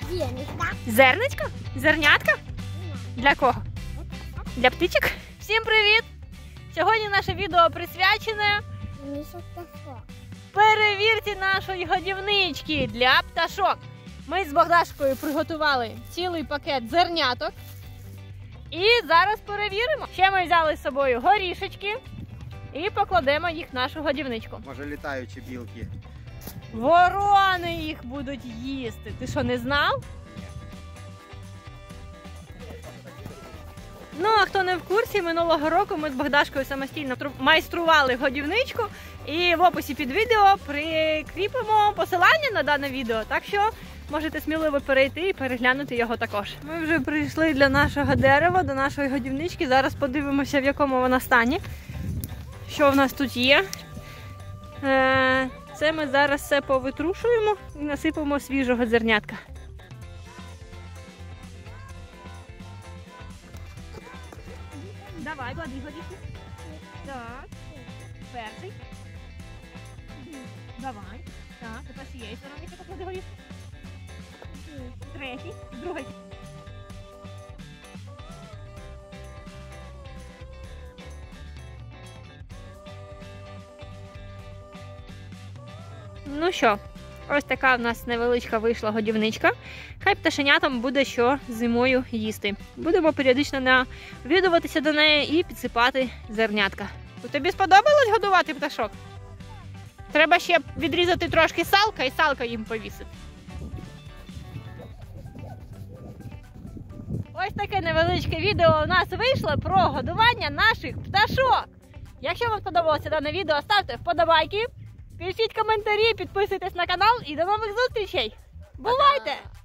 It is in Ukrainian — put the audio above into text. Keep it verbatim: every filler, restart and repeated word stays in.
Зерничка. Зерничка? Зернятка? Для кого? Для птичок? Всім привіт! Сьогодні наше відео присвячене перевірці нашої годівнички для пташок. Ми з Богдашкою приготували цілий пакет зерняток. І зараз перевіримо. Ще ми взяли з собою горішечки і покладемо їх в нашу годівничку. Може, літаючі білки. Ворони їх будуть їсти. Ти що, не знав? Ну, а хто не в курсі, минулого року ми з Богдашкою самостійно майстрували годівничку. І в описі під відео прикріпимо посилання на дане відео. Так що можете сміливо перейти і переглянути його також. Ми вже прийшли для нашого дерева, до нашої годівнички. Зараз подивимося, в якому вона стані. Що в нас тут є. Це ми зараз все повитрушуємо і насипемо свіжого зернятка. Давай, клади горішки. Так. Перший. Давай. Так, тепер з цієї сторони поклади горішки. Третій. Другий. Ну що, ось така в нас невеличка вийшла годівничка. Хай пташенятам буде що зимою їсти. Будемо періодично навідуватися до неї і підсипати зернятка. Тобі сподобалось годувати пташок? Треба ще відрізати трошки салка і салка їм повісити. Ось таке невеличке відео у нас вийшло про годування наших пташок. Якщо вам сподобалося дане відео, ставте вподобайки. Пишіть коментарі, підписуйтесь на канал і до нових зустрічей! Бувайте!